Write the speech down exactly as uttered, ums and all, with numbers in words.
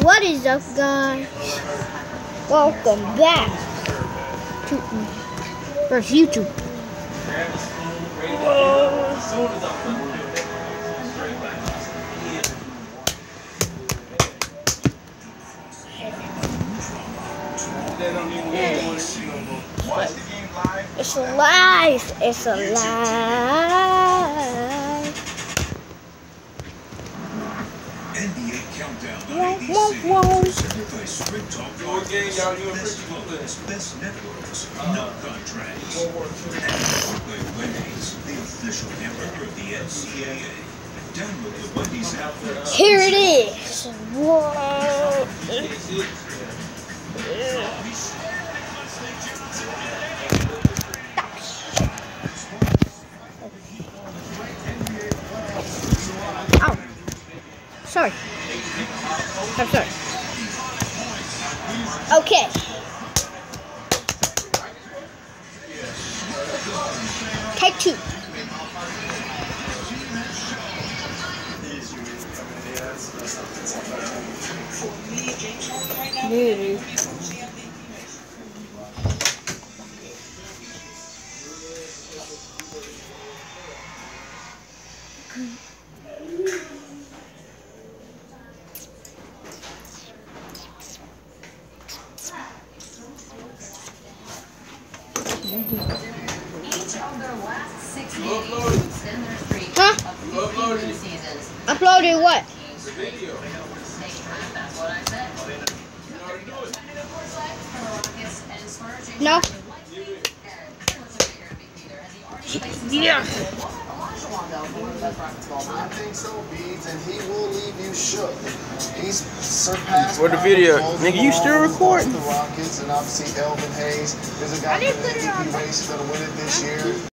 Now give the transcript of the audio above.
What is up, guys? Welcome back to first YouTube. It's alive. It's alive. N B A Countdown on Whoa, A B C, whoa, whoa. presented by Sprint Talk Partners, best clubs, best networks, no contracts. And powered by Wendy's, the official hamburger of the N C A A. Download the Wendy's app first. Here it is. Whoa. Ow. Sorry. I'm sorry. Okay. Take two. Really? Huh? Uploaded what? The video. No. Yeah. I think so, Beads, and he will leave you shook. He's surpassed. What the video? Nigga, you still recording? The Rockets, and obviously Elvin Hayes. There's a guy in the M V P race who's gonna win it this year.